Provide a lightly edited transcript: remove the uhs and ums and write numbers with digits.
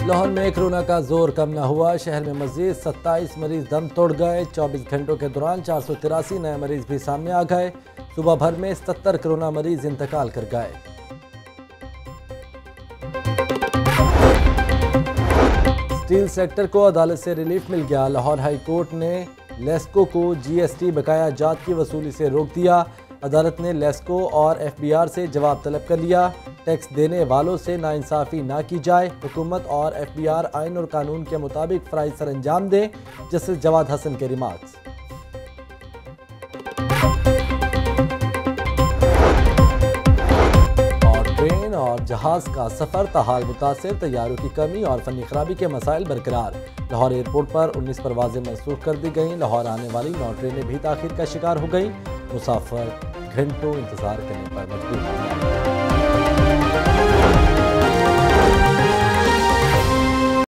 लाहौर में कोरोना का जोर कम न हुआ। शहर में मजीद 27 मरीज दम तोड़ गए। 24 घंटों के दौरान 483 नए मरीज भी सामने आ गए। सुबह भर में 77 कोरोना मरीज इंतकाल कर गए। स्टील सेक्टर को अदालत से रिलीफ मिल गया। लाहौर हाई कोर्ट ने लेस्को को GST बकाया जात की वसूली से रोक दिया। अदालत ने लेस्को और FBR से जवाब तलब कर लिया। टैक्स देने वालों से नाइंसाफ़ी ना की जाए। हुकूमत और FBR आइन और कानून के मुताबिक फ़राइज़ सर अंजाम दें। जस्टिस जवाद हसन के रिमार्क्स। और ट्रेन और जहाज़ का सफ़र ताहाल मुतासिर। तैयारों की कमी और फनी खराबी के मसाइल बरकरार। लाहौर एयरपोर्ट पर 19 परवाजें मनसूख कर दी गईं। लाहौर आने वाली 9 ट्रेनें भी ताख़ीर का शिकार हो गईं। मुसाफिर घंटों इंतज़ार करने पर मजबूर हो गए।